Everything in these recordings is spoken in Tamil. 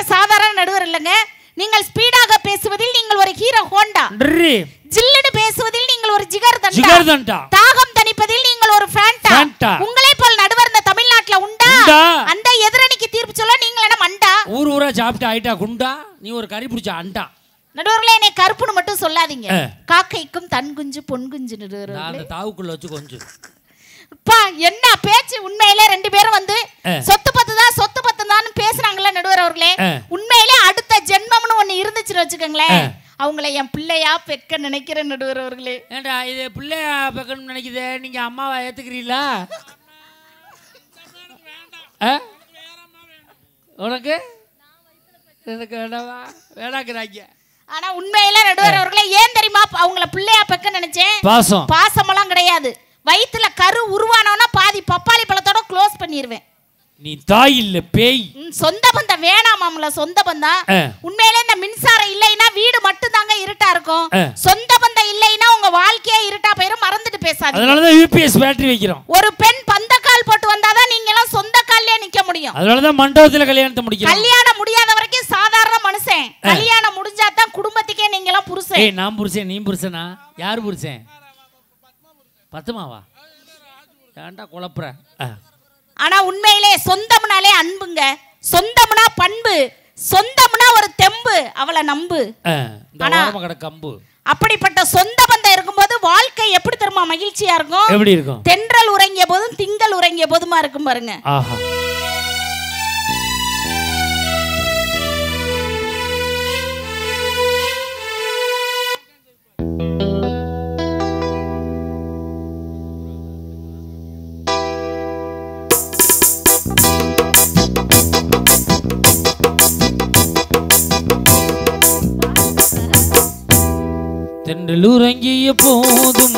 சாதாரண நடுவர் இல்லங்க. நீங்கள் ஸ்பீடாக பேசுவதில் நீங்கள் ஒரு ஹீரோ ஹோண்டா. ஜில்லுன்னு பேசுவதில் நீங்கள் ஒரு ஜிகர் தண்டா. தாகம் தணிப்பதில் நீங்கள் ஒரு ஃபேண்டா. உங்களை போல் நடுவர் இந்த தமிழ்நாட்டுல உண்டா? அந்த எதிரணிக்கு தீர்ப்பு சொல்ல நீங்கள் என்ன மண்டா? ஊர் ஊரா சாப்பிட்டு ஆயிட்டா குண்டா, நீ ஒரு கறி பிடிச்ச அண்டா. நடுவர்களே என்னை கருப்புன்னு மட்டும் சொல்லாதீங்க. காக்கைக்கும் தன் குஞ்சு பொன் குஞ்சு நடுவர்களே. நான் அந்த தாவுக்குள்ள வச்சு கொஞ்சம் பா என்ன பேச்சு. உண்மையிலே ரெண்டு பேரும் வந்து சொத்து பத்து தான் பேசுறாங்கல்ல நடுவர் அவர்களே. உண்மையிலே அடுத்த ஜென்மம்னு ஒண்ணு இருந்துச்சுன்னு வச்சுக்கோங்களேன், அவங்கள என் பிள்ளையா பெக்க நினைக்கிறேன் நடுவர் அவர்களே. ஏண்டா இது பிள்ளையா பெக்கன்னு நினைக்குதே, நீங்க அம்மாவை ஏத்துக்கிறீங்களா? உனக்கு எனக்கு வேண்டாவா? வேணாக்குறாங்க. ஆனா உண்மையில நடுவர் அவர்களே ஏன் தெரியுமா அவங்கள பிள்ளையா பெக்க நினைச்சேன்? பாசமெல்லாம் கிடையாது. வயிற்றுல கரு உருவானோன்னா பாதி பப்பாளி பழத்தோட க்ளோஸ் பண்ணிடுவேன். நீ தாய் இல்ல பேய். சொந்த பந்தம் வேணாமாம்ல. சொந்த பந்தம் உண்மையிலே இந்த மின்சாரம் இல்லைன்னா வீடு மட்டும் தாங்க இருட்டா இருக்கும். சொந்த பந்தம் இல்லைன்னா உங்க வாழ்க்கையே இருட்டா போயிரும். மறந்துட்டு பேசாதீங்க. அதனாலதான் யூபிஎஸ் பேட்டரி வைக்கிறோம். ஒரு பெண் பந்தக்கால் போட்டு வந்தாதான் நீங்க எல்லாம் சொந்த கால்ல நிக்க முடியும். அதனாலதான் மண்டபத்துல கல்யாணத்தை முடிக்கிறோம். கல்யாணம் முடியாத வரைக்கும் சாதாரண மனுஷன். கல்யாணம் முடிஞ்சாதான் குடும்பத்துக்கே நீங்க எல்லாம் புருஷன். ஏய் நான் புருஷன், நீ புருஷனா? யாரு புருஷன்? பத்துமாவா? ஏன்டா குழப்புற? ஆனா உண்மையிலே சொந்தம்னாலே அன்புங்க. சொந்தம்னா பண்பு. சொந்தம்னா ஒரு தெம்பு. அவளை நம்பு. கம்பு. அப்படிப்பட்ட சொந்த பந்தம் இருக்கும்போது வாழ்க்கை எப்படி தெரியுமா மகிழ்ச்சியா இருக்கும்? எப்படி இருக்கும்? தென்றல் உறங்கிய போதும் திங்கள் உறங்கிய போதுமா இருக்கும் பாருங்க. ஆஹா. தென்றலுறங்கிய போதும்.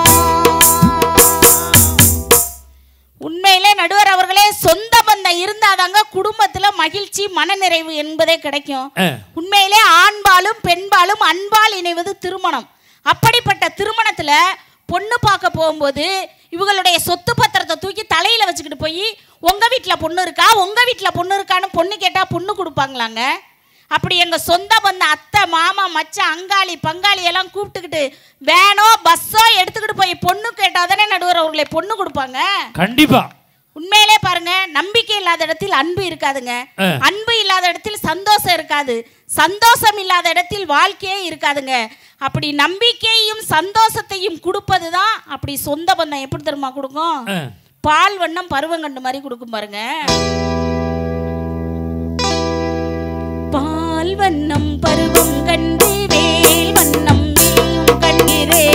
உண்மையிலே நடுவர் அவர்களே சொந்த பந்தம் இருந்தாதாங்க குடும்பத்துல மகிழ்ச்சி மனநிறைவு என்பதே கிடைக்கும். உண்மையிலே ஆண்பாலும் பெண்பாலும் அன்பால் இணைவது திருமணம். அப்படிப்பட்ட திருமணத்துல பொண்ணு பார்க்க போகும்போது இவங்களுடைய சொத்து பத்திரத்தை தூக்கி தலையில வச்சுக்கிட்டு போய் உங்க வீட்டுல பொண்ணு இருக்கா, உங்க வீட்டுல பொண்ணு இருக்கான்னு பொண்ணு கேட்டா பொண்ணு கொடுப்பாங்களாங்க? அப்படி எங்க சொந்த பந்த அத்தை மாமா மச்சான் அங்காளி பங்காளி எல்லாம் கூப்பிட்டுக்கிட்டு வேனோ பஸ்ஸோ எடுத்துக்கிட்டு போய் பொண்ணு கேட்டாதானே நடுவர் அவர்களை பொண்ணு கொடுப்பாங்க. கண்டிப்பா. உண்மையிலே பாருங்க, நம்பிக்கை இல்லாத இடத்தில் அன்பு இருக்காதுங்க. அன்பு இல்லாத இடத்தில் சந்தோஷம் இருக்காது. சந்தோஷம் இல்லாத இடத்தில் வாழ்க்கையே இருக்காதுங்க. அப்படி நம்பிக்கையும் சந்தோஷத்தையும் கொடுப்பதுதான் அப்படி சொந்த பந்தம் எப்படி தெரியுமா கொடுக்கும்? பால் வண்ணம் பருவங்கண்டு மாதிரி கொடுக்கும் பாருங்க. பால் வண்ணம் பருவம் கண்டு வேல் வண்ணம் கண்டிரே.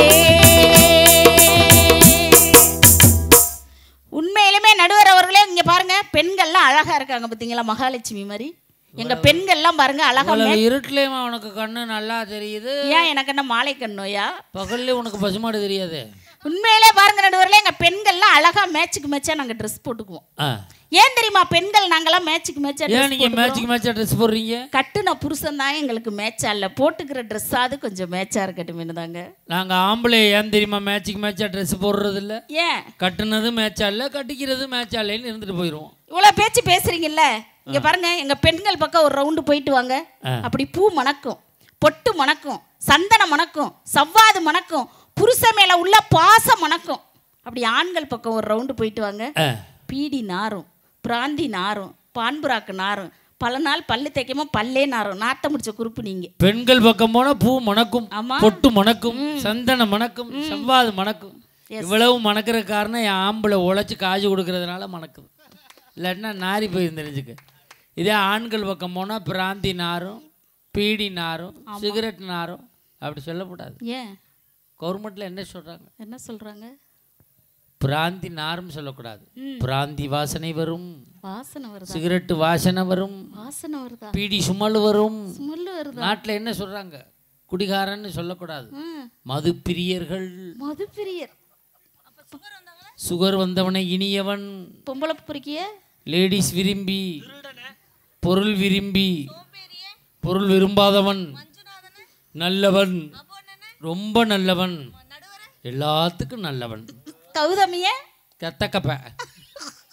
உண்மையிலுமே நடுவர் அவர்களே இங்க பாருங்க, பெண்கள்லாம் அழகா இருக்காங்க பாத்தீங்களா? மகாலட்சுமி மாதிரி எங்க பெண்கள்லாம் பாருங்க அழகா. இருட்டுலயுமா உனக்கு கண்ணு நல்லா தெரியுது? ஏன் எனக்கு என்ன மாலை கண்ணோயா? பகல்ல உனக்கு பசுமாடு தெரியாது? உண்மையிலே பாருங்க நடுவர்களே எங்க பெண்கள்லாம் அழகா மேட்சுக்கு மேட்சா நாங்க ட்ரெஸ் போட்டுக்குவோம். ஏன் தெரியுமா? பெண்கள் நாங்கெல்லாம் மேட்சுக்கு மேட்சா. ஏன் நீங்க மேட்சுக்கு மேட்சா ட்ரெஸ் போடுறீங்க? கட்டுன புருஷன் தான் எங்களுக்கு மேட்சா இல்ல, போட்டுக்கிற ட்ரெஸ்ஸாவது கொஞ்சம் மேட்சா இருக்கட்டும் தாங்க. நாங்க ஆம்பளை ஏன் தெரியுமா மேட்சுக்கு மேட்சா ட்ரெஸ் போடுறது இல்ல? ஏன்? கட்டுனது மேட்சா இல்ல, கட்டிக்கிறது மேட்சா இல்லன்னு இருந்துட்டு போயிடுவோம். இவ்வளவு பேச்சு பேசுறீங்கல்ல, இங்க பாருங்க எங்க பெண்கள் பக்கம் ஒரு ரவுண்டு போயிட்டு வாங்க. அப்படி பூ மணக்கும், பொட்டு மணக்கும், சந்தனம் மணக்கும், சவ்வாது மணக்கும், புருஷ மேல உள்ள பாசம் மணக்கும். அப்படி ஆண்கள் பக்கம் ஒரு ரவுண்டு போயிட்டு வாங்க. பீடி நாரும், பிராந்தி நாரும், பான்புராக்கு நாரும், பல நாள் பல்லு தைக்காம பல்லே நாரும். நாத்த முடிச்ச குறுப்பு நீங்க. பெண்கள் பக்கம் போனா பூ மணக்கும், பொட்டு மணக்கும், சந்தனம் மணக்கும், சவ்வாது மணக்கும். இவ்வளவு மணக்கிற காரணம் என் ஆம்பளை உழைச்சு காசு கொடுக்கறதுனால மணக்குது. இல்லைன்னா நாரி போயிருந்துருச்சுக்கு. இதே ஆண்கள் பக்கம் போனா பிராந்தி நாரும், பீடி நாரும், சிகரெட் நாரும் அப்படி சொல்லக்கூடாது. ஏன்? கவர்மெண்ட்ல என்ன சொல்றாங்க? என்ன சொல்றாங்க? பிராந்தி நாரும் சொல்லக்கூடாது. பிராந்தி வாசனை வரும், வாசனை வருது. சிகரெட் வாசனை வரும், வாசனை வருதா? பீடி சுமல் வரும். சுமல் வருதா? நாட்டுல என்ன சொல்றாங்க? குடிகாரன்னு சொல்லக்கூடாது, மது பிரியர்கள். மது பிரியர். சுகர் வந்தவனை இனியவன். பொம்பளை பொறுக்கிய லேடிஸ் விரும்பி, பொருள் விரும்பி, பொருள் விரும்பாதவன் நல்லவன், ரொம்ப நல்லவன், எல்லாத்துக்கும் நல்லவன். கௌதமிய கத்தக்கப்ப.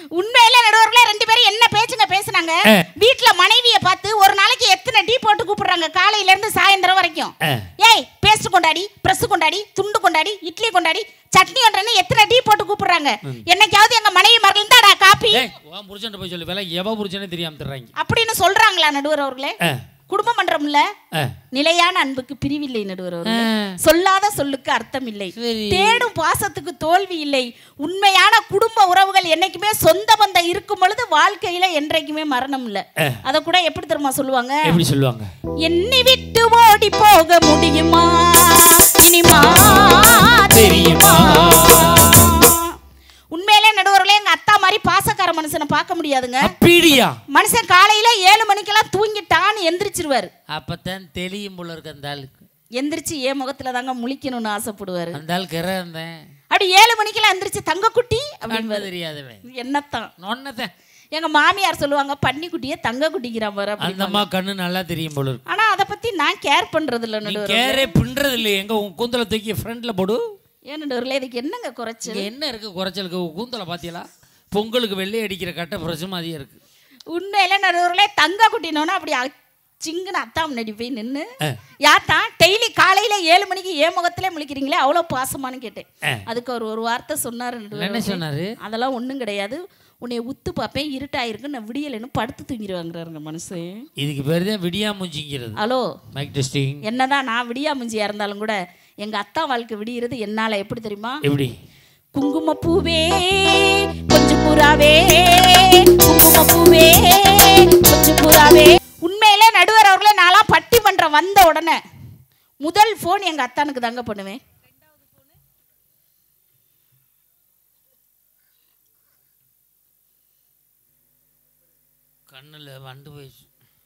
உண்மையில நடுவர்களே 2 பேரும் என்ன பேச்சுங்க பேசுனாங்க? வீட்ல மனைவிய பார்த்து ஒரு நாளைக்கு எத்தனை டீ போட்டு கூப்பிடுறாங்க காலையில இருந்து சாயந்தரம் வரைக்கும். ஏய் பேஸ்ட் கொண்டாடி, பிரஸ் கொண்டாடி, துண்டு கொண்டாடி, இட்லி கொண்டாடி, சட்னி ஒன்றன்னு எத்தனை டீ போட்டு கூப்பிடுறாங்க. என்னைக்காவது எங்க மனைவி மறந்து தாடா காபி. உன் புருஷன் போய் சொல்லு, வேலை எவ புருஷனே தெரியாம தர்றாங்க அப்படின்னு சொல்றாங்களா நடுவர் அவர்களே? குடும்ப மன்றம்ல நிலையான அன்புக்கு பிரிவில்லை நடுவர் அவர்களே. சொல்லாத சொல்லுக்கு அர்த்தம் இல்லை, தேடும் பாசத்துக்கு தோல்வி இல்லை. உண்மையான குடும்ப உறவுகள் என்னைக்குமே சொந்த பந்தம் இருக்கும் பொழுது வாழ்க்கையில என்றைக்குமே மரணம் இல்ல. அத கூட எப்படி தெரியுமா சொல்லுவாங்க? எப்படி சொல்லுவாங்க? என்னை விட்டு ஓடி போக முடியுமா இனிமா தெரியுமா? உண்மையிலே நடுவர்களே எங்க அத்தா மாதிரி பாசக்கார மனுஷனை பார்க்க முடியாதுங்க. அப்படியா? மனுஷன் காலையில 7 மணிக்கெல்லாம் தூங்கிட்டான்னு எந்திரிச்சிருவாரு. அப்பதான் தெளியும் போல இருக்கு அந்த ஆளுக்கு. எந்திரிச்சு ஏன் முகத்துல தாங்க முழிக்கணும்னு ஆசைப்படுவாரு. அந்த ஆள் கிறந்தேன் அப்படி 7 மணிக்கெல்லாம் எந்திரிச்சு தங்க குட்டி அப்படின்னு தெரியாதவன் என்னத்தான் நொன்னதான். எங்க மாமியார் சொல்லுவாங்க பன்னி குட்டியே தங்க குட்டிக்கிறா பாரு. அந்த அம்மா கண்ணு நல்லா தெரியும் போல இருக்கு. ஆனா அத பத்தி நான் கேர் பண்றது இல்ல நடுவர்களே. கேரே பண்றது இல்ல. எங்க உன் கூந்தல தூக்கி ஃப்ரண்ட்ல போடு. ஏன் நடுவர்களே இதுக்கு என்னங்க குறைச்சல்? என்ன இருக்கு குறைச்சலுக்கு? கூந்தல பாத்தியலா? பொங்கலுக்கு வெள்ளை அடிக்கிற கட்ட பிரசு மாதிரியே இருக்கு. உண்மையில நடுவர்களே தங்க குட்டினோன்னா அப்படி சிங்குன்னு அத்தா முன்னாடி போய் நின்று யாத்தா டெய்லி காலையில 7 மணிக்கு ஏன் முகத்திலே முழிக்கிறீங்களே அவ்வளோ பாசமானு கேட்டேன். அதுக்கு அவர் ஒரு வார்த்தை சொன்னாரு. என்ன சொன்னாரு? அதெல்லாம் ஒன்றும் கிடையாது, உன்னை உத்து பார்ப்பேன் இருட்டாயிருக்கு நான் விடியலைன்னு படுத்து தூங்கிடுவாங்கிறாருங்க மனுஷன். இதுக்கு பேர் தான் விடியா மூஞ்சிங்கிறது. Hello mic testing. என்னதான் நான் விடியா மூஞ்சியா இருந்தாலும் கூட எங்க அத்தா வாழ்க்கை விடியறது என்னால எப்படி தெரியுமா? எப்படி? குங்கும பூவே கொஞ்சம் புறாவே, குங்கும பூவே கொஞ்சம் புறாவே. உண்மையிலே நடுவர் அவர்களே நான்லாம் பட்டிமன்றம் வந்த உடனே முதல் போன் எங்க அத்தானுக்கு தாங்க பண்ணுவேன். கண்ணுல வண்டு போயிடுச்சு.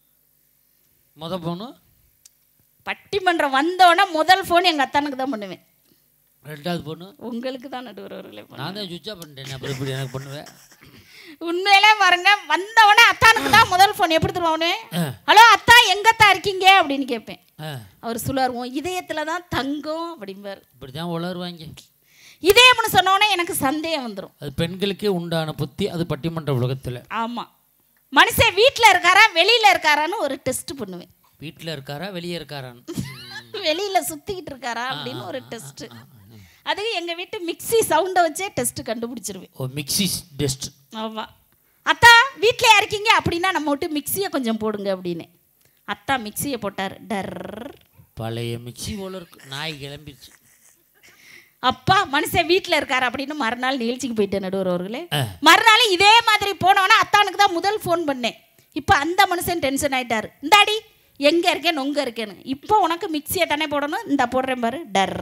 முத போனு பட்டிமன்றம் வந்தோடனே முதல் போன் எங்க அத்தானுக்கு தான் பண்ணுவேன். ரெண்டாவது பொண்ணு உங்களுக்கு தான் நடுவர் அவர்களே. நான் தான் சுவிட்ச் ஆஃப் பண்ணிட்டேன். அப்புறம் எப்படி எனக்கு பண்ணுவேன்? உண்மையிலே பாருங்க வந்தவொடனே அத்தானுக்கு தான் முதல் போன். எப்படி தருவானே, ஹலோ அத்தா எங்கத்தா இருக்கீங்க அப்படின்னு கேட்பேன். அவர் சொல்லுவார் இதயத்துல தான் தங்கம் அப்படிம்பார். இப்படிதான் உளருவாங்க. இதயம்னு சொன்னோடனே எனக்கு சந்தேகம் வந்துடும். அது பெண்களுக்கே உண்டான புத்தி. அது பட்டிமன்ற உலகத்துல. ஆமா, மனுஷன் வீட்டில் இருக்காரா வெளியில இருக்காரான்னு ஒரு டெஸ்ட் பண்ணுவேன். வீட்டில் இருக்காரா வெளியே இருக்காரான்னு, வெளியில சுத்திக்கிட்டு இருக்காரா அப்படின்னு ஒரு டெஸ்ட். அதுக்கு எங்க வீட்டு மிக்ஸி சவுண்டை வச்சே டெஸ்ட் கண்டுபிடிச்சிருவேன். ஓ மிக்ஸி டெஸ்ட். ஆமா, அத்தா வீட்டில் இருக்கீங்க அப்படின்னா நம்ம விட்டு மிக்ஸியை கொஞ்சம் போடுங்க அப்படின்னு. அத்தா மிக்ஸியை போட்டார். டர் பழைய மிக்ஸி போல இருக்கு. நாய் கிளம்பிடுச்சு. அப்பா மனுஷன் வீட்டில் இருக்காரு அப்படின்னு மறுநாள் நிகழ்ச்சிக்கு போயிட்டேன் நடுவர் அவர்களே. மறுநாள் இதே மாதிரி போனோன்னா அத்தானுக்கு தான் முதல் ஃபோன் பண்ணேன். இப்போ அந்த மனுஷன் டென்ஷன் ஆயிட்டாரு. இந்தாடி எங்கே இருக்கேன் நொங்க இருக்கேன்னு. இப்போ உனக்கு மிக்ஸியை தானே போடணும், இந்த போடுறேன் பாரு. டர்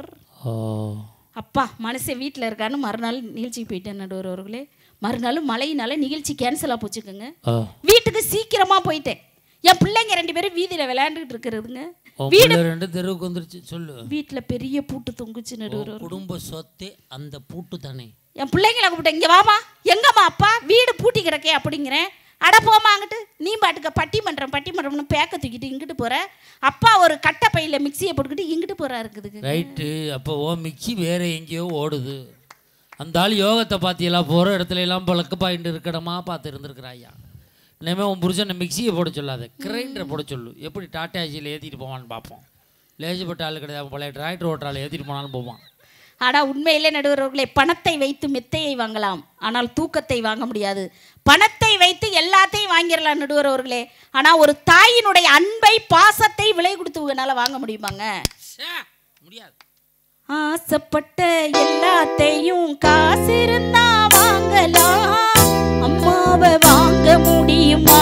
அப்பா மனுஷன் வீட்டில் இருக்கான்னு மறுநாள் நிகழ்ச்சிக்கு போயிட்டேன் நடுவர் அவர்களே. மறுநாள் மழையினால நிகழ்ச்சி கேன்சலாக போச்சுக்கோங்க. வீட்டுக்கு சீக்கிரமாக போயிட்டேன். என் பிள்ளைங்க 2 பேரும் வீதியில் விளையாண்டுட்டு இருக்கிறதுங்க. வீடு 2 தெருவுக்கு வந்துருச்சு. சொல்லு. வீட்டுல பெரிய பூட்டு தொங்குச்சு நடுவர். குடும்ப சொத்தே அந்த பூட்டு தானே. என் பிள்ளைங்களை கூப்பிட்டேன், இங்க வாமா. எங்கம்மா அப்பா வீடு பூட்டி கிடக்கே அப்படிங்கிறேன். அட போமா அங்கிட்டு, நீ பாட்டுக்க பட்டிமன்றம்னு பேக்க தூக்கிட்டு இங்கிட்டு போற. அப்பா ஒரு கட்டை பையில மிக்சியை போட்டுக்கிட்டு இங்கிட்டு போறா இருக்குதுக்கு. ரைட்டு. அப்போ ஓ மிக்சி வேற எங்கேயோ ஓடுது. அந்த ஆள் யோகத்தை பார்த்தியெல்லாம் போகிற இடத்துல எல்லாம் பழக்க பாயிண்ட் இருக்கடமா பார்த்து இருந்திருக்கிறாயா. இனிமேல் உன் புருஷனை மிக்சியை போட சொல்லாத, கிரைண்டரை போட சொல்லு. எப்படி டாட்டா ஏசியில் ஏற்றிட்டு போவான்னு பார்ப்போம். லேஜப்பட்ட ஆள் கிடையாது, பழைய டிராக்டர் ஓட்டுறாள் ஏற்றிட்டு போனாலும் போவான். ஆனால் உண்மையிலே நடுவர்களே பணத்தை வைத்து மெத்தையை வாங்கலாம், ஆனால் தூக்கத்தை வாங்க முடியாது. பணத்தை வைத்து எல்லாத்தையும் வாங்கிடலாம் நடுவர்களே, ஆனால் ஒரு தாயினுடைய அன்பை பாசத்தை விலை கொடுத்து வாங்க முடியுமாங்க? முடியாது. ஆசைப்பட்ட எல்லாத்தையும் காசு இருந்தா வாங்கலாம், அம்மாவை வாங்க முடியுமா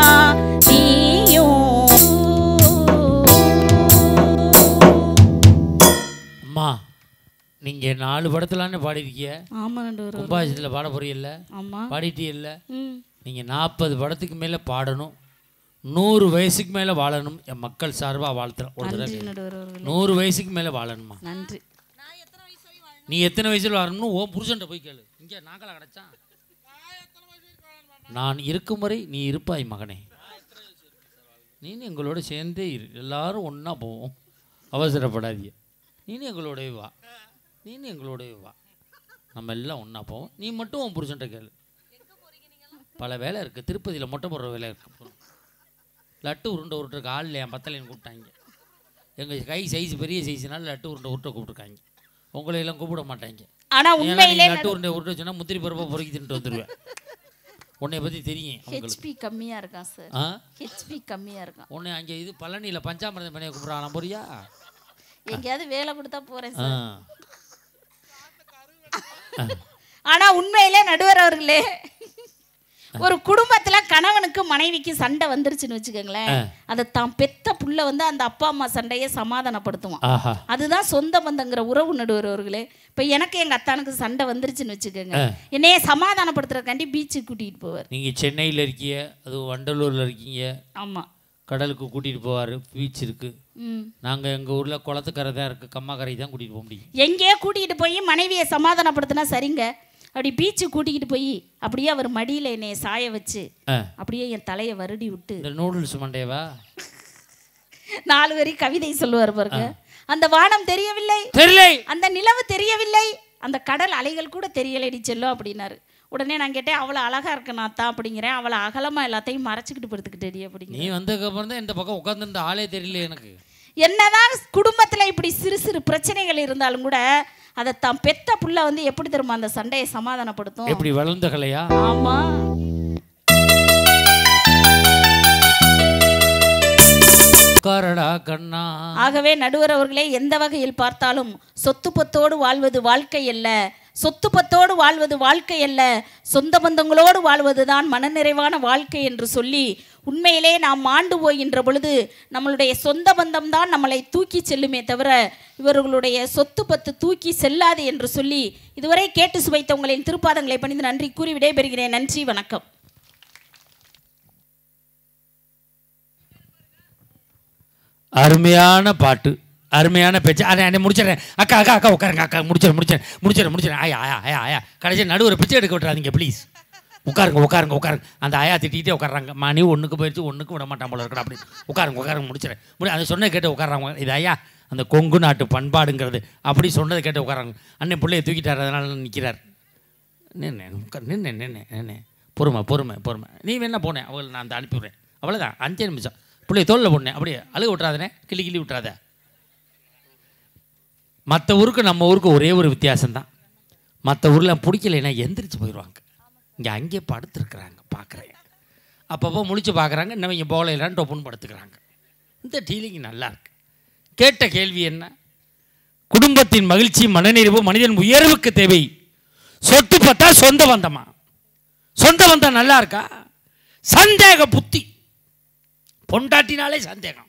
நீயும்? அம்மா நீங்கள் 4 படத்துலான்னு பாடிருக்கிய. ஆமாம், கும்பாபிஷேகத்தில் பாட போறீல்ல? ஆமாம், பாடிட்டே இல்லை. நீங்கள் 40 படத்துக்கு மேலே பாடணும், 100 வயசுக்கு மேலே வாழணும். என் மக்கள் சார்பாக வாழ்த்துறேன். ஒரு தடவை 100 வயசுக்கு மேலே வாழணுமா? நன்றி. நீ எத்தனை வயசில் வாழணும்னு ஓ புருஷன்ட்ட போய் கேளு. இங்கே நாங்களா கிடச்சான். நான் இருக்கும் வரை நீ இருப்பாய் மகனே. நீனு எங்களோட சேர்ந்தே இரு, எல்லாரும் ஒன்றா போவோம். அவசரப்படாதீங்க. நீனு எங்களோடய வா, நீனு எங்களோடய வா, நம்ம எல்லாம் ஒன்றா போவோம். நீ மட்டும் உன் புருஷன்ட்ட கேளு. பல வேலை இருக்குது. திருப்பதியில் மொட்டை போடுற வேலை இருக்குது. லட்டு உருண்டை உருட்டுறக்கு ஆள் இல்லையா, பத்தலைன்னு கூப்பிட்டாங்க. எங்கள் கை சைஸ் பெரிய சைஸ்னால லட்டு உருண்டை உருட்டை கூப்பிட்டுருக்காங்க. உங்களை எல்லாம் கூப்பிட மாட்டாங்க. ஆனால் உண்மையிலே லட்டு உருண்டை உருட்டை சொன்னால் முத்திரி பருப்பை பொறுக்கி தின்ட்டு வந்துடுவேன். உன்னை பற்றி தெரியும். ஹெச்பி கம்மியாக இருக்கான் சார். ஹெச்பி கம்மியாக இருக்கான். உன்னை அங்கே இது பழனியில் பஞ்சாமிரதம் பண்ணி கூப்பிட்றாங்க போறியா? எங்கேயாவது வேலை கொடுத்தா போகிறேன் சார். ஆனால் உண்மையிலே நடுவர் அவர்களே, ஒரு குடும்பத்துல கணவனுக்கு மனைவிக்கு சண்டை வந்துருச்சுன்னு வச்சுக்கோங்களேன், அதை தான் பெத்த புள்ள வந்து அந்த அப்பா அம்மா சண்டையை சமாதானப்படுத்துவான். அதுதான் சொந்த பந்தங்கிற உறவு நடுவர் அவர்களே. இப்ப எனக்கு எங்க அத்தானுக்கு சண்டை வந்துருச்சுன்னு வச்சுக்கோங்க, என்னைய சமாதானப்படுத்துறதுக்காண்டி பீச்சுக்கு கூட்டிட்டு போவார். நீங்க சென்னையில இருக்கீங்க, அது வண்டலூர்ல இருக்கீங்க. ஆமா, கடலுக்கு கூட்டிட்டு போவாரு. பீச் இருக்கு. நாங்க எங்க ஊர்ல குளத்துக்கரை தான் இருக்கு, கம்மாக்கரை தான் கூட்டிட்டு போக முடியும். எங்கேயோ கூட்டிகிட்டு போய் மனைவியை சமாதானப்படுத்தினா சரிங்க, அப்படி பீச்சு கூட்டிக்கிட்டு போய் அப்படியே அவர் மடியில் என்னைய சாய வச்சு அப்படியே என் தலையை வருடி விட்டு, இந்த நூடுல்ஸ் மண்டேவா 4 வரி கவிதை சொல்லுவார் பாருங்க. அந்த வானம் தெரியவில்லை, அந்த நிலவு தெரியவில்லை, அந்த கடல் அலைகள் கூட தெரியலடி செல்லும் அப்படின்னாரு. உடனே நான் கேட்டேன், அவ்வளோ அழகா இருக்கு நாத்தா அப்படிங்கிறேன். அவளை அகலமா எல்லாத்தையும் மறைச்சிக்கிட்டு படுத்துக்கிட்டேடி அப்படிங்க. நீ வந்ததுக்கு அப்புறம் தான் இந்த பக்கம் உட்காந்துருந்த ஆளே தெரியல எனக்கு. என்னதான் குடும்பத்துல இப்படி சிறு சிறு பிரச்சனைகள் இருந்தாலும் கூட அதை தான் பெத்த புள்ள வந்து எப்படி தெரியுமா அந்த சண்டையை சமாதானப்படுத்தும்? எப்படி வளர்ந்த கலையா? ஆமா. ஆகவே நடுவர் அவர்களே, எந்த வகையில் பார்த்தாலும் சொத்து பத்தோடு வாழ்வது வாழ்க்கை அல்ல, சொத்து பத்தோடு வாழ்வது வாழ்க்கை அல்ல, சொந்த பந்தங்களோடு வாழ்வதுதான் மனநிறைவான வாழ்க்கை என்று சொல்லி, உண்மையிலே நாம் ஆண்டு போகின்ற பொழுது நம்மளுடைய சொந்த பந்தம் தான் நம்மளை தூக்கி செல்லுமே தவிர இவர்களுடைய சொத்து பத்து தூக்கி செல்லாது என்று சொல்லி இதுவரை கேட்டு சுவைத்த உங்களின் திருப்பாதங்களை பணிந்து நன்றி கூறி விடைபெறுகிறேன். நன்றி, வணக்கம். அருமையான பாட்டு, அருமையான பேச்சு. அதை முடிச்சிடறேன். அக்கா அக்கா அக்கா உட்காருங்க. அக்கா முடிச்சிடறேன். ஆயா ஆயா ஆயா ஆயா கடைசி நடுவர் பிச்சை எடுக்க விட்டுறாதீங்க ப்ளீஸ். உட்காருங்க. அந்த ஆயா திட்டிகிட்டே உட்காடுறாங்க. மணி 1க்கு போயிடுச்சு, 1க்கு விட மாட்டான் போல இருக்கா. அப்படி உட்காருங்க முடிச்சிடறேன். அதை சொன்னதை கேட்டு உட்காடுறாங்க. இது ஐயா அந்த கொங்கு நாட்டு பண்பாடுங்கிறது அப்படி சொன்னதை கேட்டு உட்காராங்க. அண்ணன் பிள்ளையை தூக்கிட்டார், அதனால நிற்கிறார். நின்று பொறுமை. நீ வேணா போனேன், அவங்களை நான் அந்த அனுப்பிவிடுறேன். அவ்வளோதான், 5 நிமிஷம். பிள்ளைய தோளில் போனேன். அப்படியே அழுக விட்றாதனே, கிளி விட்றாத. மற்ற ஊருக்கு நம்ம ஊருக்கு ஒரே ஒரு வித்தியாசம்தான். மற்ற ஊரில் பிடிக்கலைன்னா எந்திரிச்சு போயிடுவாங்க. இங்கே அங்கேயே படுத்துருக்குறாங்க, பார்க்குறேன். அப்பப்போ முழிச்சு பார்க்குறாங்க, இன்னும் இங்கே போகலைன்னு டொப்புன்னு படுத்துக்கிறாங்க. இந்த டீலிங் நல்லாயிருக்கு. கேட்ட கேள்வி என்ன? குடும்பத்தின் மகிழ்ச்சி மனநிறைவு மனிதன் உயர்வுக்கு தேவை. சொத்து பார்த்தா சொந்த பந்தமா? சொந்த பந்தம் நல்லா இருக்கா? சந்தேக புத்தி, பொண்டாட்டினாலே சந்தேகம்.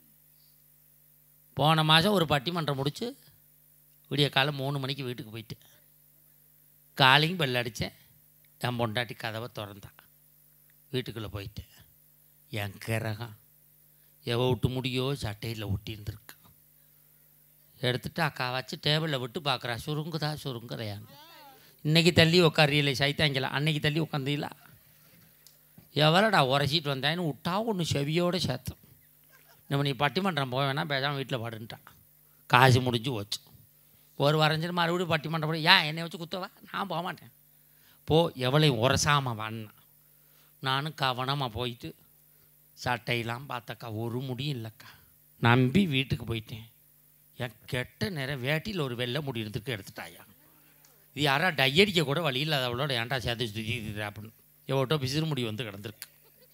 போன மாதம் ஒரு பட்டிமன்றம் முடிச்சு விடிய காலம் 3 மணிக்கு வீட்டுக்கு போயிட்டேன். காலையும் பெல் அடித்தேன். என் பொண்டாட்டி கதவை திறந்தான். வீட்டுக்குள்ளே போயிட்டேன். என் கிரகம் எவ விட்டு முடியோ சட்டையில் ஒட்டியிருந்துருக்கு. எடுத்துட்டு அக்கா வச்சு டேபிளில் விட்டு பார்க்குறா. சுருங்குதையான்னு. இன்றைக்கி தள்ளி உட்காரியலை சைத்தாங்கலாம், அன்னைக்கு தள்ளி உட்காந்தீங்களா? எவ்வளோடா உரைச்சிட்டு வந்தான்னு விட்டா ஒன்று செவியோடு சேர்த்தோம். நம்ம நீ பட்டிமன்றம் போக வேணாம், பேசாமல் வீட்டில் பாடுன்ட்டான். காசு முடிஞ்சு போச்சு. ஒரு வரைஞ்சிட்டு மறுபடியும் பட்டிமன்றம் போய் ஏன் என்னை வச்சு குத்தவா? நான் போக மாட்டேன். எவ்வளையும் உரசாமல் வான்னா. நானும் கவனமாக போயிட்டு சட்டையெல்லாம் பார்த்தாக்கா ஒரு முடியும் இல்லைக்கா. நம்பி வீட்டுக்கு போயிட்டேன். என் கெட்ட நேரம் வேட்டியில் ஒரு வெள்ளை முடி இருந்துருக்கு, எடுத்துட்டாயா. இது யாரா டையடிக்க கூட வழி இல்லாத அவளோட ஏன்டா சேர்த்து சுற்றி அப்படின்னு எவ்வளோ பிசிறு முடி வந்து கிடந்திருக்கு.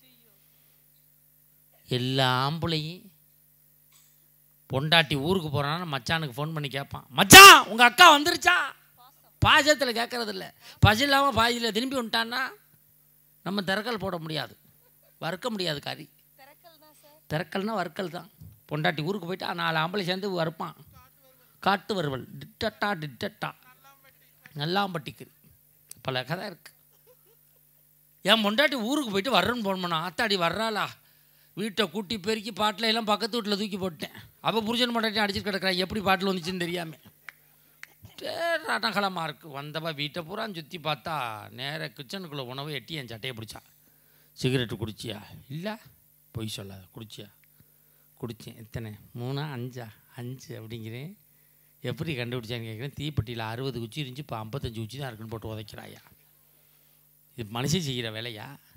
எல்லா ஆம்பளையும் பொண்டாட்டி ஊருக்கு போகிறான்னா மச்சானுக்கு ஃபோன் பண்ணி கேட்பான், மச்சான் உங்கள் அக்கா வந்துருச்சா? பாசத்தில் கேட்கறது இல்லை. பசி இல்லாமல் பாதியில் திரும்பி வந்துட்டான்னா நம்ம திறக்கல் போட முடியாது, வறுக்க முடியாது. கறி திறக்கல்னா வறுக்கல் தான். பொண்டாட்டி ஊருக்கு போயிட்டா 4 ஆம்பளை சேர்ந்து வறுப்பான். காட்டு வறுவல் டிட்டட்டா நல்லாம்பட்டிக்கு பல கதை இருக்குது. என் பொண்டாட்டி ஊருக்கு போயிட்டு வர்றேன்னு ஃபோன் பண்ணா. ஆத்தாடி வர்றாளா? வீட்டை கூட்டி பெருக்கி பாட்டில் எல்லாம் பக்கத்து வீட்டில் தூக்கி போட்டேன். அப்போ புருஷன் பொண்டாட்டி அடிச்சுட்டு கிடக்கிறா. எப்படி பாட்டில் வந்துச்சுன்னு தெரியாமல் ரணகலமாக இருக்குது. வந்தவா வீட்டை பூரா சுற்றி பார்த்தா நேராக கிச்சனுக்குள்ளே உணவு எட்டி என் சட்டையை பிடிச்சா. சிகரெட்டு குடிச்சியா? இல்லை, பொய் சொல்லாத. குடிச்சியா? குடித்தேன். எத்தனை? 3, 5 அப்படிங்கிறேன். எப்படி கண்டுபிடிச்சான்னு கேட்குறேன். தீப்பெட்டியில் 60 குச்சி இருந்துச்சு, இப்போ 55 குச்சி தான் இருக்குன்னு போட்டு உதைக்கிறாயா. இது மனுஷன் செய்கிற வேலையா?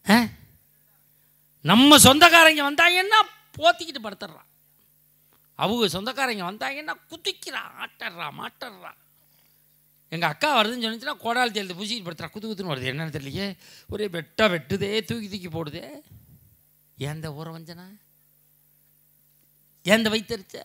நம்ம சொந்தக்காரங்க வந்தாங்கன்னா போத்திக்கிட்டு படுத்துடுறான், அவங்க சொந்தக்காரங்க வந்தாங்கன்னா குதிக்கிறான், மாட்டர்றான். எங்கள் அக்கா வருதுன்னு சொன்னிச்சுன்னா கோடால் தேர்ந்து பூசிக்கிட்டு படுத்துறா, குத்துன்னு வருது, என்னன்னு தெரியலையே, ஒரே வெட்டுதே, தூக்கி போடுதே. ஏந்த ஊற வஞ்சனா, ஏந்த வைத்தறிச்ச.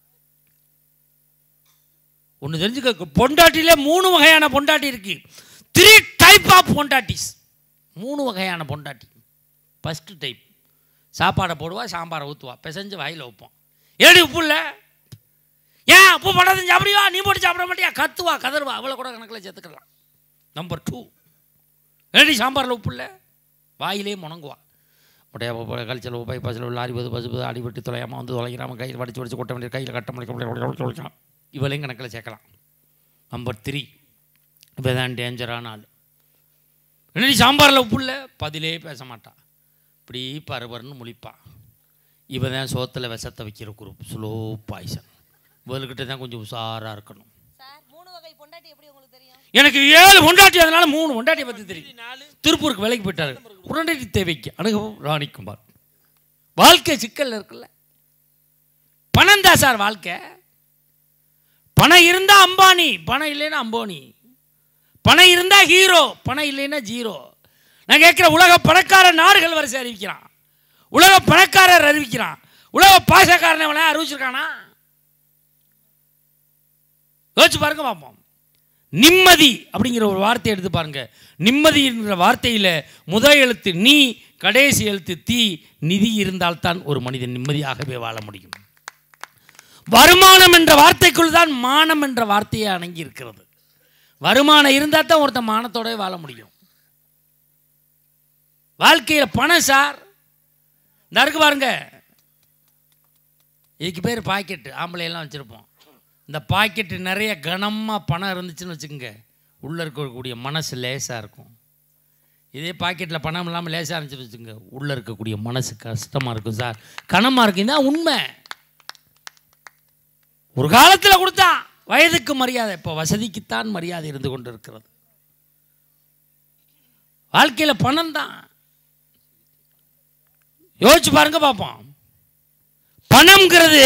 ஒன்று தெரிஞ்சுக்க, பொண்டாட்டிலே 3 வகையான பொண்டாட்டி இருக்கு. 3 டைப் ஆஃப் பொண்டாட்டிஸ். 3 வகையான பொண்டாட்டி. ஃபஸ்ட்டு டைப், சாப்பாடை போடுவா, சாம்பாரை ஊற்றுவா, பிசைஞ்சு வாயில் வைப்போம். ஏடி உப்பு இல்லை, ஏன் உப்பு போடாதுன்னு சாப்பிடுவா, நீ போட்டு சாப்பிட மாட்டியா, கத்துவா, கதறுவா, அவளை கூட கணக்கில் சேர்த்துக்கலாம். நம்பர் 2, ஏடி சாம்பாரில் உப்பு இல்லை, வாயிலே முணங்குவா. முட்டையா கழிச்சல் பைப்பாசில் லாரி பசு அடிபட்டு தொலையாமல் வந்து தொலைக்கிறாமல் கையில் வடிச்சு கொட்ட வேண்டிய, கையில் கட்ட முடியும், இவளையும் கணக்கில் சேர்க்கலாம். நம்பர் 3, இப்போ தான் டேஞ்சரான ஆள். என்னடி சாம்பாரில் உப்பு இல்லை, பதிலே பேச மாட்டான், இப்படி பருபருன்னு முழிப்பான். இவன் தான் சோத்தில் விஷத்தை வைக்கிற குரூப், ஸ்லோ பாய்சன். இவர்கிட்ட தான் கொஞ்சம் உஷாராக இருக்கணும். எனக்கு 7 பொண்டாட்டி, அதனால 3 பொண்டாட்டியை பற்றி தெரியும். திருப்பூருக்கு வேலைக்கு போயிட்டாரு. உடனடி தேவைக்கு அனுபவம் ராணிக்குமார். வாழ்க்கை சிக்கல் இருக்குல்ல, பணம் தான் சார் வாழ்க்கை. பணம் இருந்தால் அம்பானி, பணம் இல்லைன்னா அம்போனி. பணம் இருந்தால் ஹீரோ, பணம் இல்லைன்னா ஜீரோ. நான் கேட்குற, உலக பணக்கார நாடுகள் வரிசை அறிவிக்கிறான், உலக பணக்காரர் அறிவிக்கிறான், உலக பாசக்காரனை அறிவிச்சிருக்கானா? யோசிச்சு பாருங்க பார்ப்போம். நிம்மதி அப்படிங்கிற ஒரு வார்த்தையை எடுத்து பாருங்க. நிம்மதி என்கிற வார்த்தையில் முதல் எழுத்து நீ, கடைசி எழுத்து தீ. நிதி இருந்தால்தான் ஒரு மனிதன் நிம்மதியாகவே வாழ முடியும். வருமானம் என்ற வார்த்தைக்குள் தான் மானம் என்ற வார்த்தையை அடங்கி இருக்கிறது. வருமானம் இருந்தால் தான் ஒருத்தன் மானத்தோட வாழ முடியும். வாழ்க்கையில் பணம் சார் இந்த இருக்கு பாருங்க, இதுக்கு பேர் பாக்கெட்டு. ஆம்பளையெல்லாம் வச்சுருப்போம். இந்த பாக்கெட்டு நிறைய கனமாக பணம் இருந்துச்சுன்னு வச்சுக்கோங்க, உள்ளே இருக்கக்கூடிய மனசு லேசாக இருக்கும். இதே பாக்கெட்டில் பணம் இல்லாமல் லேசாக இருந்துச்சுன்னு வச்சுக்கோங்க, உள்ளே இருக்கக்கூடிய மனசு கஷ்டமாக இருக்கும் சார், கனமாக இருக்கும். இதுதான் உண்மை. ஒரு காலத்தில் கொடுத்தா வயதுக்கு மரியாதை, இப்போ வசதிக்குத்தான் மரியாதை இருந்து கொண்டு இருக்கிறது. வாழ்க்கையில் பணம் தான். யோசிச்சு பாருங்க பார்ப்போம். பணம்ங்கிறது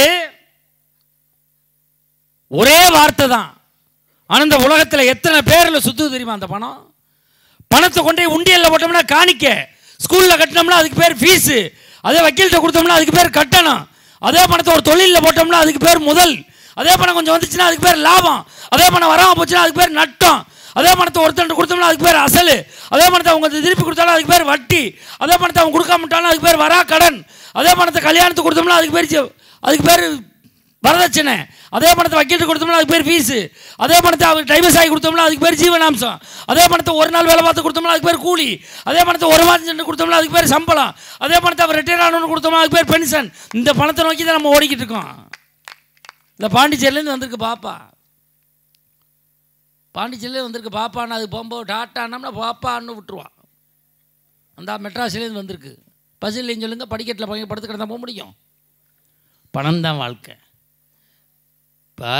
ஒரே வார்த்தை தான், ஆனால் இந்த உலகத்தில் எத்தனை பேரில் சுத்து தெரியுமா அந்த பணம்? பணத்தை கொண்டே உண்டியலில் போட்டோம்னா காணிக்க, ஸ்கூலில் கட்டினோம்னா அதுக்கு பேர் ஃபீஸு, அதே வக்கீல்கிட்ட கொடுத்தோம்னா அதுக்கு பேர் கட்டணம், அதே பணத்தை ஒரு தொழிலில் போட்டோம்னா அதுக்கு பேர் முதல், அதே பணம் கொஞ்சம் வந்துச்சுன்னா அதுக்கு பேர் லாபம், அதே பணம் வராமல் போச்சுன்னா அதுக்கு பேர் நட்டம், அதே பணத்தை ஒருத்தன் கொடுத்தோம்னா அதுக்கு பேர் அசல், அதே பணத்தை அவங்க திருப்பி கொடுத்தாலும் அதுக்கு பேர் வட்டி, அதே பணத்தை அவங்க கொடுக்காமட்டாலும் அதுக்கு பேர் வரா கடன், அதே பணத்தை கல்யாணத்துக்கு கொடுத்தோம்னா அதுக்கு பேர் வரதட்சணை, அதே பணத்தை வக்கீல்ட்டு கொடுத்தோம்னா அதுக்கு பேர் ஃபீஸு, அதே பணத்தை அவங்க டைவர்ஸ் ஆகி கொடுத்தோம்னா அதுக்கு பேர் ஜீவனாம்சம், அதே பணத்தை ஒரு நாள் வேலை பார்த்து கொடுத்தோம்னா அதுக்கு பேர் கூலி, அதே பணத்தை ஒரு மாதம் சென்று கொடுத்தோம்னா அதுக்கு பேர் சம்பளம், அதே பணத்தை அவர் ரிட்டையர் ஆனவனு கொடுத்தோம்னா அதுக்கு பேர் பென்ஷன். இந்த பணத்தை நோக்கி தான் நம்ம ஓடிக்கிட்டு இருக்கோம். இந்த பாண்டிச்சேரியிலேருந்து வந்திருக்கு பாப்பா, பாண்டிச்சேரியிலேருந்து வந்திருக்கு பாப்பான்னு, அது போகும்போது டாட்டானோம்னா பாப்பான்னு விட்டுருவான். அந்த மெட்ராஸ்லேருந்து வந்திருக்கு, பஸ் இல்லைன்னு சொல்லுங்க, படிக்கட்டில் படுத்துக்கிட்டு தான் போக முடியும். பணம் தான் வாழ்க்கை. இப்போ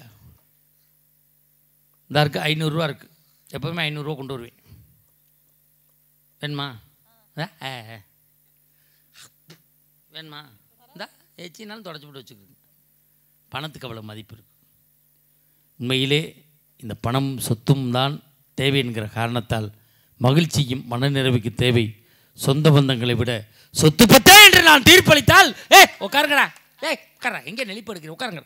இந்த இருக்குது 500 ரூபா இருக்குது, எப்போவுமே 500 ரூபா கொண்டு வருவேன். வேணுமா? வேணுமா? இந்தா ஏச்சினாலும் தொடச்சி போட்டு வச்சுக்கோங்க. பணத்துக்கு அவ்வளோ மதிப்பு இருக்குது. உண்மையிலே இந்த பணம் சொத்தும் தான் தேவை என்கிற காரணத்தால் மகிழ்ச்சியும் மனநிறைவுக்கு தேவை. சொந்த பந்தங்களை விட சொத்து பத்தே என்று நான் தீர்ப்பளித்தால், உட்காருங்கடா, உட்கார, எங்கே நெளிப்பு எடுக்கிறேன், உட்காருங்க.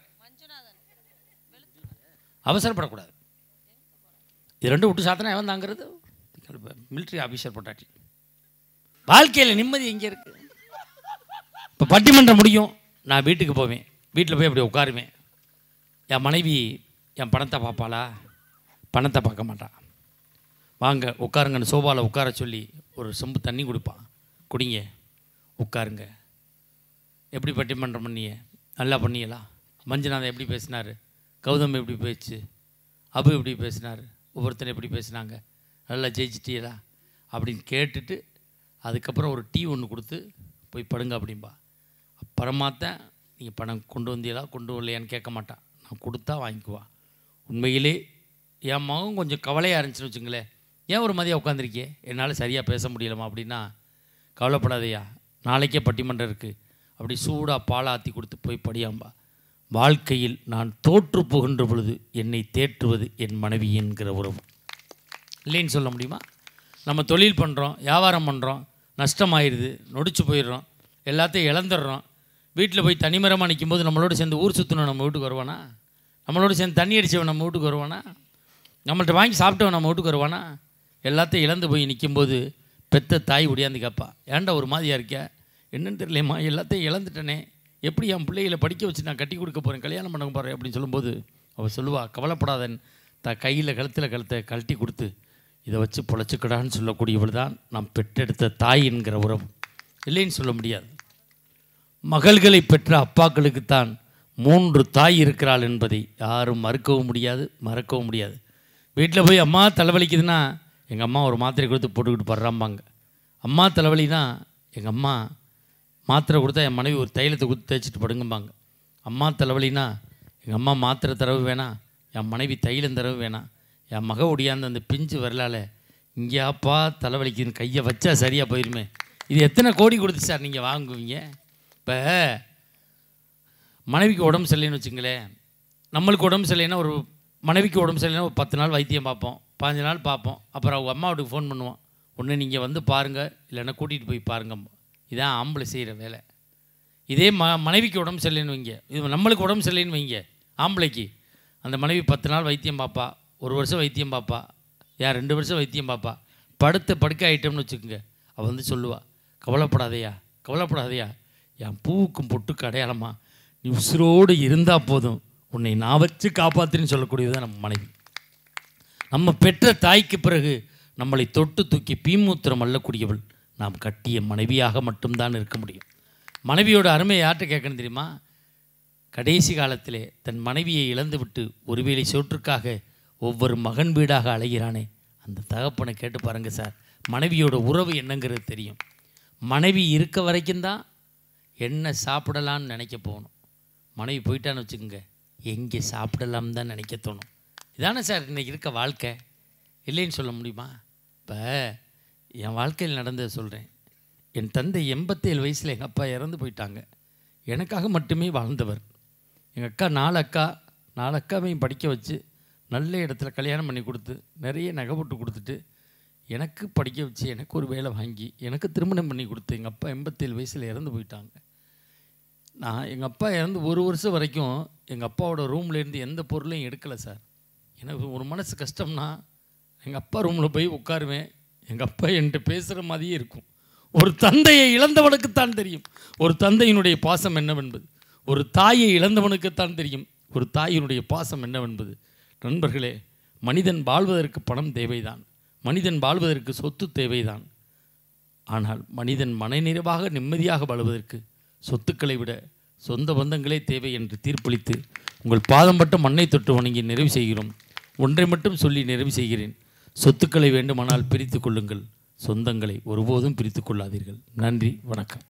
அவசரப்படக்கூடாது. இது ரெண்டும் விட்டு சாத்தனா எவன் தாங்கிறது? மிலிட்ரி ஆஃபீஸர் பொண்டாட்டி. வாழ்க்கையில் நிம்மதி எங்கே இருக்கு? இப்போ பட்டிமன்றம் முடியும், நான் வீட்டுக்கு போவேன், வீட்டில் போய் அப்படி உட்காருவேன். என் மனைவி என் பணத்தை பார்ப்பாளா? பணத்தை பார்க்க மாட்டான். வாங்க உட்காருங்கன்னு சோபாவில் உட்கார சொல்லி ஒரு செம்பு தண்ணி கொடுப்பான், குடிங்க, உட்காருங்க. எப்படி பட்டிமன்றம் பண்ணிய? நல்லா பண்ணியலா? மஞ்சுநாதன் எப்படி பேசினார், கௌதம் எப்படி பேச்சு, அபு எப்படி பேசினார், ஒவ்வொருத்தரும் எப்படி பேசினாங்க, நல்லா ஜெயிச்சிட்டீங்களா அப்படின்னு கேட்டுட்டு அதுக்கப்புறம் ஒரு டீ ஒன்று கொடுத்து போய் படுங்க அப்படின்பா. அப்புறமாத்தான் நீங்கள் பணம் கொண்டு வந்தீங்களா கொண்டு வரலையான்னு கேட்க மாட்டான், நான் கொடுத்தா வாங்கிக்குவா. உண்மையிலே என் மகன் கொஞ்சம் கவலையாக இருந்துச்சுன்னு வச்சுங்களேன், ஏன் ஒரு மதியம் உட்காந்துருக்கியே, என்னால் சரியாக பேச முடியலமா அப்படின்னா, கவலைப்படாதையா, நாளைக்கே பட்டிமன்றம் இருக்குது, அப்படி சூடாக பாலை ஆற்றி கொடுத்து போய் படியாம்பா. வாழ்க்கையில் நான் தோற்று போகின்ற பொழுது என்னை தேற்றுவது என் மனைவி என்கிற உறவு. இல்லைன்னு சொல்ல முடியுமா? நம்ம தொழில் பண்ணுறோம், வியாபாரம் பண்ணுறோம், நஷ்டமாயிடுது, நொடிச்சு போயிடுறோம், எல்லாத்தையும் இழந்துடுறோம். வீட்டில் போய் தனிமரமாக நிற்கும்போது நம்மளோட சேர்ந்து ஊர் சுற்றணும் நம்ம வீட்டுக்கு வருவானா? நம்மளோட சேர்ந்து தண்ணி அடித்தவன் நம்ம வீட்டுக்கு வருவானா? நம்மள்கிட்ட வாங்கி சாப்பிட்டவன் நம்ம வீட்டுக்கு வருவானா? எல்லாத்தையும் இழந்து போய் நிற்கும்போது பெத்த தாய் ஒடியாந்து கேட்பா, ஏன்டா ஒரு மாதிரியாக இருக்கியா? என்னன்னு தெரியலையம்மா, எல்லாத்தையும் இழந்துட்டனே, எப்படி என் பிள்ளைகளை படிக்க வச்சு நான் கட்டி கொடுக்க போகிறேன், கல்யாணம் பண்ண போகிறேன் அப்படின்னு சொல்லும்போது அவள் சொல்லுவா, கவலைப்படாதன், கையில் கழுத்தை கழட்டி கொடுத்து இதை வச்சு பொழைச்சிக்கடான்னு சொல்லக்கூடியவள் தான் நாம் பெற்றெடுத்த தாய் என்கிற உறவு. இல்லைன்னு சொல்ல முடியாது. மகள்களை பெற்ற அப்பாக்களுக்குத்தான் 3 தாய் இருக்கிறாள் என்பதை யாரும் மறுக்கவும் முடியாது, மறக்கவும் முடியாது. வீட்டில் போய் அம்மா தலைவலிக்குதுன்னா எங்கள் அம்மா ஒரு மாத்திரை கொடுத்து போட்டுக்கிட்டு படுறாம்பாங்க. அம்மா தலைவலினா எங்கள் அம்மா மாத்திரை கொடுத்தா என் மனைவி ஒரு தைலத்தை கொடுத்து தேய்ச்சிட்டு படுங்கம்பாங்க. அம்மா தலைவலினா எங்கள் அம்மா மாத்திரை தரவு வேணாம், என் மனைவி தைலம் தரவு வேணாம். என் மக ஒடியாந்து அந்த பிஞ்சு வரலால் இங்கேயாப்பா தலைவலிக்குதுன்னு கையை வச்சா சரியாக போயிருமே. இது எத்தனை கோடி கொடுத்து சார் நீங்கள் வாங்குவீங்க? இப்போ மனைவிக்கு உடம்பு சரியில்லைன்னு வச்சுங்களேன், நம்மளுக்கு உடம்பு சரியில்லைன்னா ஒரு மனைவிக்கு உடம்பு சரியில்லைன்னா ஒரு 10 நாள் வைத்தியம் பார்ப்போம், 15 நாள் பார்ப்போம். அப்புறம் அவங்க அம்மா வீட்டுக்கு ஃபோன் பண்ணுவோம், ஒன்று நீங்கள் வந்து பாருங்கள், இல்லைன்னா கூட்டிகிட்டு போய் பாருங்க. இதான் ஆம்பளை செய்கிற வேலை. இதே மனைவிக்கு உடம்பு சரியில்லைன்னு வைங்க, இது நம்மளுக்கு உடம்பு சரியில்லைன்னு வைங்க, ஆம்பளைக்கு அந்த மனைவி 10 நாள் வைத்தியம் பார்ப்பா, 1 வருஷம் வைத்தியம் பார்ப்பா, 2 வருஷம் வைத்தியம் பார்ப்பா. படுக்க ஆகிட்டோம்னு வச்சுக்கோங்க, அவள் வந்து சொல்லுவாள், கவலைப்படாதையா, என் பூவுக்கும் பொட்டுக்கு அடையாளமா நீ உசுரோடு இருந்தால் போதும், உன்னை நான் வச்சு காப்பாற்றுன்னு சொல்லக்கூடியது நம்ம மனைவி. நம்ம பெற்ற தாய்க்கு பிறகு நம்மளை தொட்டு தூக்கி பீமூத்திரம் அள்ளக்கூடியவள் நாம் கட்டிய மனைவியாக மட்டும்தான் இருக்க முடியும். மனைவியோட அருமை யார்கிட்ட கேட்கணும் தெரியுமா? கடைசி காலத்திலே தன் மனைவியை இழந்து விட்டு ஒருவேளை சோற்றுக்காக ஒவ்வொரு மகன் வீடாக அலைகிறானே, அந்த தகப்பனை கேட்டு பாருங்கள் சார், மனைவியோட உறவு என்னங்கிறது தெரியும். மனைவி இருக்க வரைக்கும் தான் என்ன சாப்பிடலான்னு நினைக்க போகணும். மனைவி போயிட்டான்னு வச்சுக்கோங்க, எங்கே சாப்பிடலாம் தான் நினைக்க தோணும். இதானே சார் இன்றைக்கி இருக்க வாழ்க்கை. இல்லைன்னு சொல்ல முடியுமா? இப்போ என் வாழ்க்கையில் நடந்ததை சொல்கிறேன். என் தந்தை 87 வயசில் எங்கள் அப்பா இறந்து போயிட்டாங்க. எனக்காக மட்டுமே வாழ்ந்தவர். எங்கள் அக்கா 4 அக்காவையும் படிக்க வச்சு நல்ல இடத்துல கல்யாணம் பண்ணி கொடுத்து நிறைய நகை போட்டு கொடுத்துட்டு எனக்கு படிக்க வச்சு எனக்கு ஒரு வேலை வாங்கி எனக்கு திருமணம் பண்ணி கொடுத்து எங்கள் அப்பா 87 வயசில் இறந்து போயிட்டாங்க. எங்கள் அப்பா இறந்து 1 வருஷம் வரைக்கும் எங்கள் அப்பாவோட ரூம்லேருந்து எந்த பொருளையும் எடுக்கலை சார். எனக்கு ஒரு மனசு கஷ்டம்னா எங்கள் அப்பா ரூமில் போய் உட்காருவேன், எங்கள் அப்பா என்கிட்ட பேசுகிற மாதிரியே இருக்கும். ஒரு தந்தையை இழந்தவனுக்குத்தான் தெரியும் ஒரு தந்தையினுடைய பாசம் என்னவென்பது. ஒரு தாயை இழந்தவனுக்குத்தான் தெரியும் ஒரு தாயினுடைய பாசம் என்னவென்பது. நண்பர்களே, மனிதன் வாழ்வதற்கு பணம் தேவைதான், மனிதன் வாழ்வதற்கு சொத்து தேவைதான். ஆனால் மனிதன் மனநிறைவாக நிம்மதியாக வாழ்வதற்கு சொத்துக்களை விட சொந்த பந்தங்களே தேவை என்று தீர்ப்பளித்து உங்கள் பாதம் பட்ட மண்ணை தொட்டு வணங்கி நிறைவு செய்கிறோம். ஒன்றை மட்டும் சொல்லி நிறைவு செய்கிறேன். சொத்துக்களை வேண்டுமானால் பிரித்து கொள்ளுங்கள், சொந்தங்களை ஒருபோதும் பிரித்து கொள்ளாதீர்கள். நன்றி, வணக்கம்.